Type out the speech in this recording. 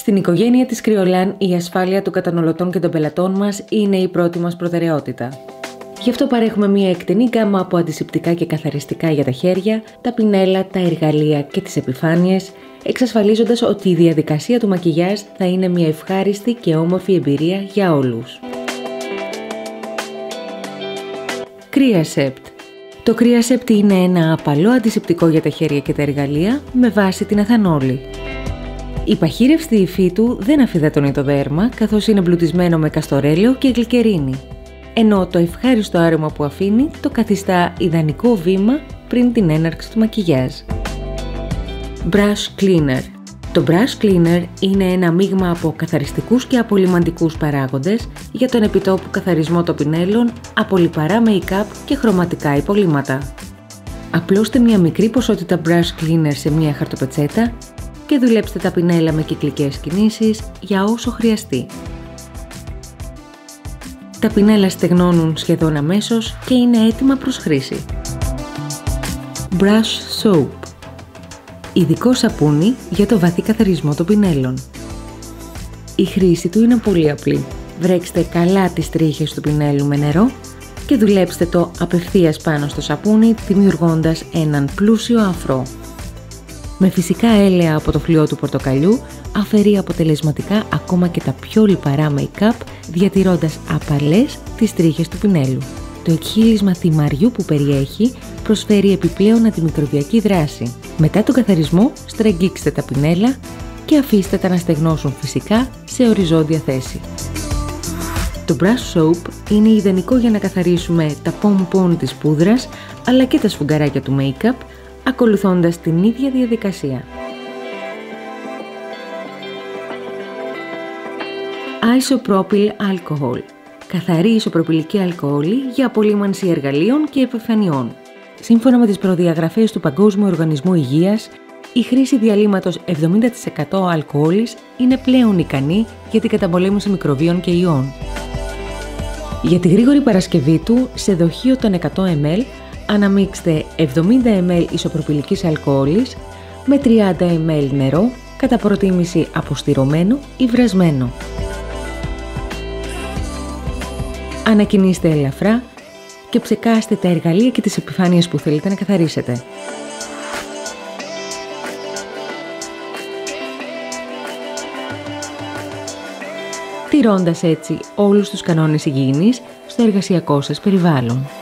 Στην οικογένεια της Κρυολάν, η ασφάλεια των καταναλωτών και των πελατών μας είναι η πρώτη μας προτεραιότητα. Γι' αυτό παρέχουμε μια εκτενή γκάμα από αντισηπτικά και καθαριστικά για τα χέρια, τα πινέλα, τα εργαλεία και τις επιφάνειες, εξασφαλίζοντας ότι η διαδικασία του μακιγιάζ θα είναι μια ευχάριστη και όμορφη εμπειρία για όλους. Κρύασεπτ. Το Κρύασεπτ είναι ένα απαλό αντισηπτικό για τα χέρια και τα εργαλεία με βάση την εθανόλη. Η παχύρευστη υφή του δεν αφυδατώνει το δέρμα, καθώς είναι εμπλουτισμένο με καστορέλαιο και γλυκερίνη, ενώ το ευχάριστο άρωμα που αφήνει το καθιστά ιδανικό βήμα πριν την έναρξη του μακιγιάζ. Brush Cleaner. Το Brush Cleaner είναι ένα μείγμα από καθαριστικούς και απολυμαντικούς παράγοντες για τον επιτόπου καθαρισμό των πινέλων από λιπαρά make-up και χρωματικά υπολείμματα. Απλώστε μια μικρή ποσότητα Brush Cleaner σε μια χαρτοπετσέτα και δουλέψτε τα πινέλα με κυκλικές κινήσεις για όσο χρειαστεί. Τα πινέλα στεγνώνουν σχεδόν αμέσως και είναι έτοιμα προς χρήση. Brush Soap. Ειδικό σαπούνι για το βαθύ καθαρισμό των πινέλων. Η χρήση του είναι πολύ απλή. Βρέξτε καλά τις τρίχες του πινέλου με νερό και δουλέψτε το απευθείας πάνω στο σαπούνι, δημιουργώντας έναν πλούσιο αφρό. Με φυσικά έλαια από το φλοιό του πορτοκαλιού, αφαιρεί αποτελεσματικά ακόμα και τα πιο λιπαρά make-up, διατηρώντας απαλές τις τρίχες του πινέλου. Το εκχύλισμα θυμαριού που περιέχει προσφέρει επιπλέον αντιμικροβιακή δράση. Μετά τον καθαρισμό, στραγγίξτε τα πινέλα και αφήστε τα να στεγνώσουν φυσικά σε οριζόντια θέση. Το Brush Soap είναι ιδανικό για να καθαρίσουμε τα πομπον της πούδρας, αλλά και τα σφουγγαράκια του make-up, ακολουθώντας την ίδια διαδικασία. Isopropyl alcohol. Καθαρή ισοπροπυλική αλκοόλη για απολύμανση εργαλείων και επιφανειών. Σύμφωνα με τις προδιαγραφές του Παγκόσμιου Οργανισμού Υγείας, η χρήση διαλύματος 70% αλκοόλης είναι πλέον ικανή για την καταπολέμηση μικροβίων και ιών. Για τη γρήγορη παρασκευή του, σε δοχείο των 100 ml, αναμίξτε 70 ml ισοπροπυλικής αλκοόλης με 30 ml νερό, κατά προτίμηση αποστηρωμένο ή βρασμένο. Ανακοινήστε ελαφρά και ψεκάστε τα εργαλεία και τις επιφάνειες που θέλετε να καθαρίσετε. Τηρώντας έτσι όλους τους κανόνες υγιεινής στο εργασιακό σας περιβάλλον.